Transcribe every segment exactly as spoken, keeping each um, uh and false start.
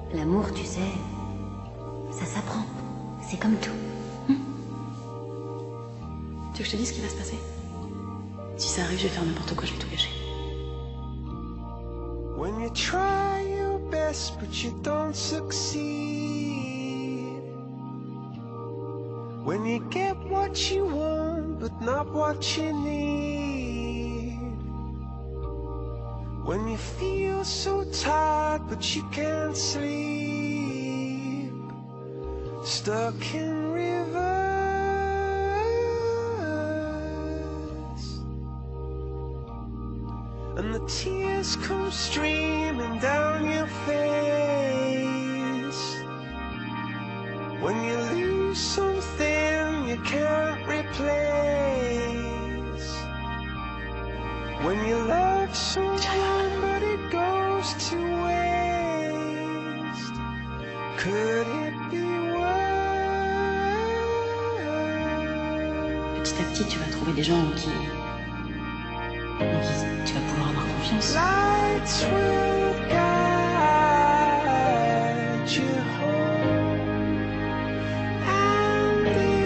L'amour, tu sais, ça s'apprend. C'est comme tout. Hum tu veux que je te dise ce qui va se passer? Si ça arrive, je vais faire n'importe quoi, je vais tout gâcher. When you try your best but you don't succeed, when you get what you want but not what you need, when you feel so tired but you can't sleep, stuck in reverse, and the tears come streaming down your face, when you lose something you can't replace, when you love someone but it goes to waste, could it be worse? Petit à petit, tu vas trouver des gens en qui, en qui tu vas pouvoir avoir confiance. Lights will guide you home and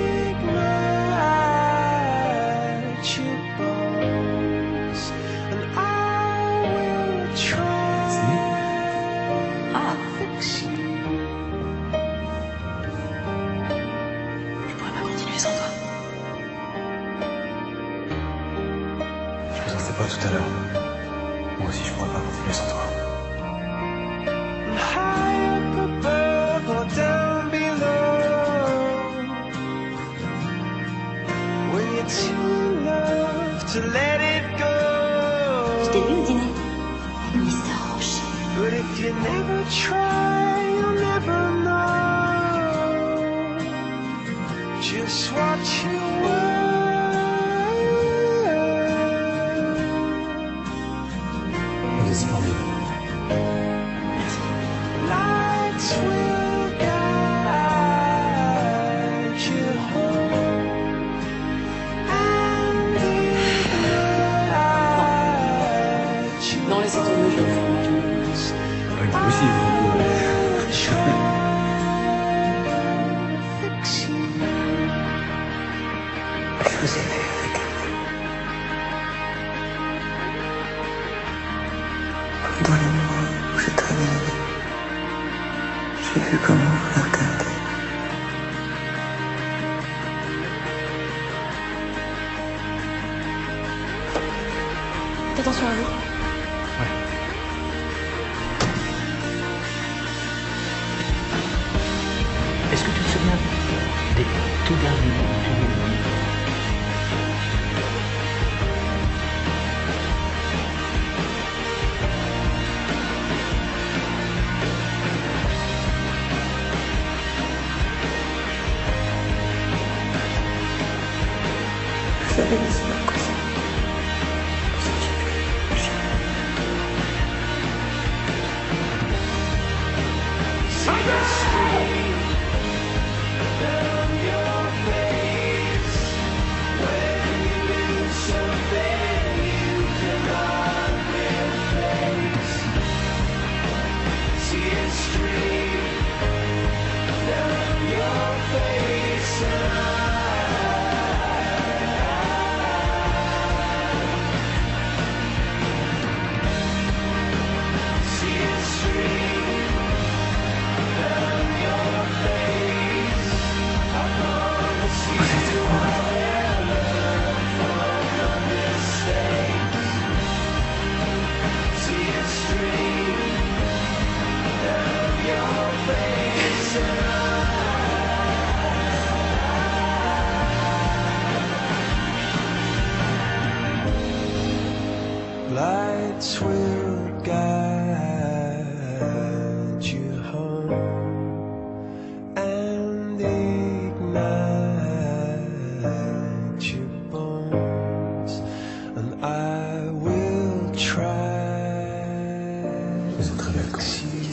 ignite your bones, and I will try Ah, to fix you. je pourrais pas continuer sans toi. Je vous en sais pas tout à l'heure. Moi aussi, je pourrais pas continuer sans toi. High up above or down below, when you're too in love to let it Je go, t'ai vu au dîner. Mais c'est arrangé. but if you never try, you'll never know just what you were. Vous êtes splendide. Lights will guide you home and ignite your Non, laissez tomber, je vais le faire. bones. Ouais, moi aussi, vous. I'll try to fix you. Je vous aimais avec dans les mois où je travaillais, j'ai vu comment vous la regardez. Faites attention à vous. Est-ce que tu te souviens des tout derniers mots que tu m'as dit? Je savais que c'est pas possible. Vous étiez plus jamais. Vous êtes heureux. Lights will guide you home and ignite your bones, and I will try Vous êtes très belle to quand même. fix you.